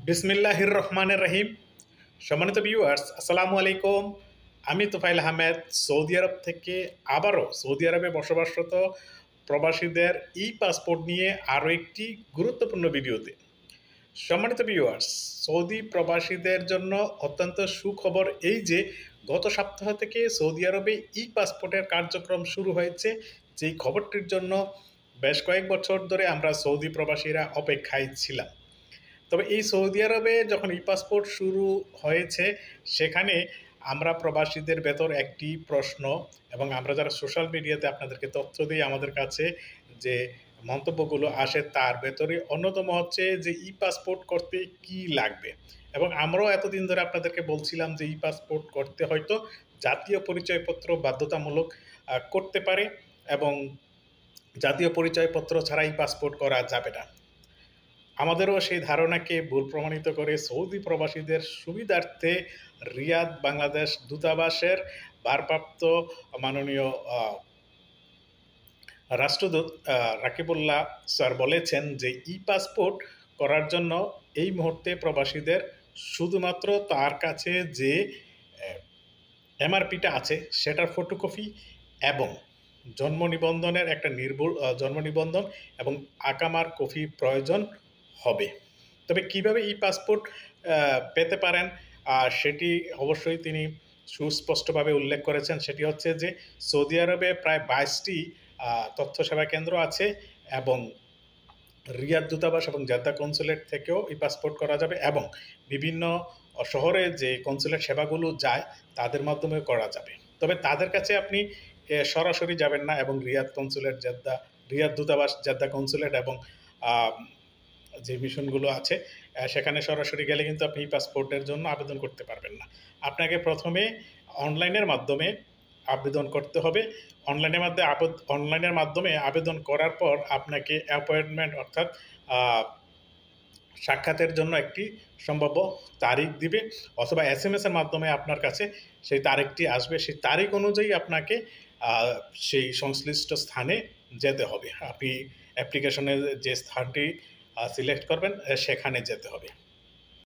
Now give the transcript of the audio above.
বিসমিল্লাহির রহমানির রহিম। সম্মানিত ভিউয়ার্স, আসসালামু আলাইকুম। আমি তোফাইল আহমেদ সৌদি আরব থেকে আবারও সৌদি আরবে বসবাসরত প্রবাসীদের পাসপোর্ট নিয়ে আরও একটি গুরুত্বপূর্ণ ভিডিওতে। সম্মানিত ভিউয়ার্স, সৌদি প্রবাসীদের জন্য অত্যন্ত সুখবর এই যে গত সপ্তাহ থেকে সৌদি আরবে পাসপোর্টের কার্যক্রম শুরু হয়েছে। যেই খবরটির জন্য বেশ কয়েক বছর ধরে আমরা সৌদি প্রবাসীরা অপেক্ষায় ছিলাম। তবে এই সৌদি আরবে যখন পাসপোর্ট শুরু হয়েছে, সেখানে আমরা প্রবাসীদের ভেতর একটি প্রশ্ন, এবং আমরা যারা সোশ্যাল মিডিয়াতে আপনাদেরকে তথ্য দিই, আমাদের কাছে যে মন্তব্যগুলো আসে তার ভেতরে অন্যতম হচ্ছে যে পাসপোর্ট করতে কি লাগবে। এবং আমরাও এতদিন ধরে আপনাদেরকে বলছিলাম যে পাসপোর্ট করতে হয়তো জাতীয় পরিচয়পত্র বাধ্যতামূলক করতে পারে, এবং জাতীয় পরিচয়পত্র ছাড়াই পাসপোর্ট করা যাবে না। আমাদেরও সেই ধারণাকে ভুল প্রমাণিত করে সৌদি প্রবাসীদের সুবিধার্থে রিয়াদ বাংলাদেশ দূতাবাসের ভারপ্রাপ্ত মাননীয় রাষ্ট্রদূত রাকিবুল্লাহ স্যার বলেছেন যে পাসপোর্ট করার জন্য এই মুহূর্তে প্রবাসীদের শুধুমাত্র তার কাছে যে এমআরপিটা আছে সেটার ফটোকপি এবং জন্ম নিবন্ধনের একটা নির্ভুল জন্ম নিবন্ধন এবং আকামার কপি প্রয়োজন হবে। তবে কিভাবে পাসপোর্ট পেতে পারেন সেটি অবশ্যই তিনি সুস্পষ্টভাবে উল্লেখ করেছেন। সেটি হচ্ছে যে সৌদি আরবে প্রায় ২২টি তথ্য সেবা কেন্দ্র আছে, এবং রিয়াদ দূতাবাস এবং জেদ্দা কনসুলেট থেকেও পাসপোর্ট করা যাবে, এবং বিভিন্ন শহরে যে কনসুলেট সেবাগুলো যায় তাদের মাধ্যমে করা যাবে। তবে তাদের কাছে আপনি সরাসরি যাবেন না, এবং রিয়াদ কনসুলেট রিয়াদ দূতাবাস, জেদ্দা কনসুলেট এবং যে মিশনগুলো আছে সেখানে সরাসরি গেলে কিন্তু আপনি পাসপোর্টের জন্য আবেদন করতে পারবেন না। আপনাকে প্রথমে অনলাইনের মাধ্যমে আবেদন করতে হবে। অনলাইনের মাধ্যমে আবেদন করার পর আপনাকে অ্যাপয়েন্টমেন্ট, অর্থাৎ সাক্ষাতের জন্য একটি সম্ভাব্য তারিখ দিবে, অথবা এসএমএস এর মাধ্যমে আপনার কাছে সেই তারিখটি আসবে। সেই তারিখ অনুযায়ী আপনাকে সেই সংশ্লিষ্ট স্থানে যেতে হবে। আপনি অ্যাপ্লিকেশনের যে স্থানটি সিলেক্ট করবেন সেখানে যেতে হবে।